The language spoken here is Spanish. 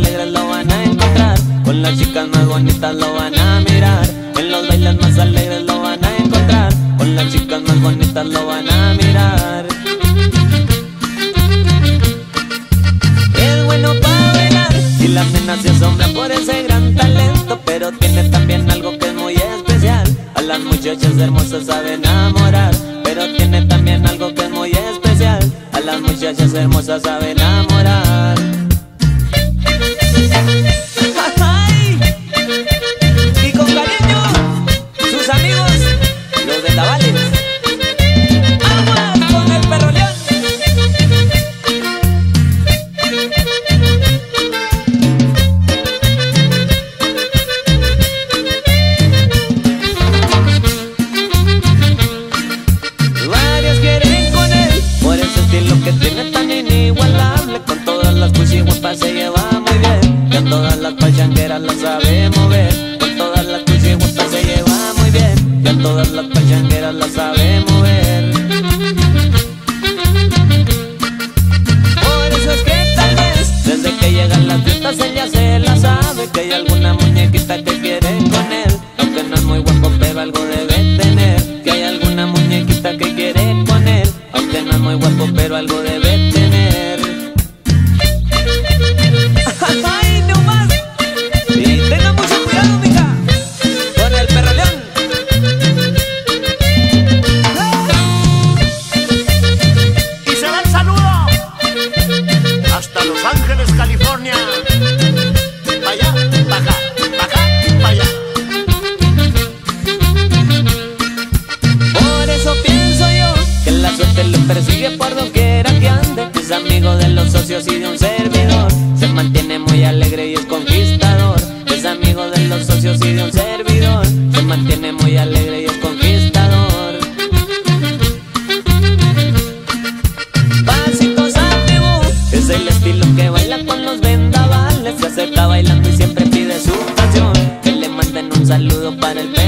alegres lo van a encontrar, con las chicas más bonitas lo van a mirar. En los bailes más alegres lo van a encontrar, con las chicas más bonitas lo van a mirar. Es bueno para bailar y la nena se asombra por ese gran talento, pero tiene también algo que es muy especial. A las muchachas hermosas sabe enamorar, pero tiene también algo que es muy especial. A las muchachas hermosas sabe enamorar. ¡Ay! Y con cariño, sus amigos, los de Tabales. ¡Vamos con el Perro León! Varios quieren con él, por ese estilo que tiene tan inigualable. Con todas las cuchiguapas se lleva muy bien, y a todas las pachangueras las sabe mover. Con todas las cuchiguapas se lleva muy bien, y a todas las pachangueras las sabe mover. Por eso es que tal vez, desde que llegan las fiestas ella se la sabe, que hay alguna muñequita que quiere con él, aunque no es muy guapo pero algo debe tener. Que hay alguna muñequita que quiere con él, aunque no es muy guapo pero algo debe tener. ¡Ay, no más! Y tenga mucho cuidado, mija, con el Perro León. Y se va el saludo hasta Los Ángeles, California. Pa' allá, pa' acá, pa' acá y pa' allá. Por eso pienso yo que la suerte lo persigue por doquiera que ande. Es amigo de los socios y de un servidor, se mantiene muy alegre y es conquistador. Es amigo de los socios y de un servidor, se mantiene muy alegre y es conquistador. Pasitos activos, es el estilo que baila con los vendavales. Se acerca bailando y siempre pide su canción, que le manden un saludo para el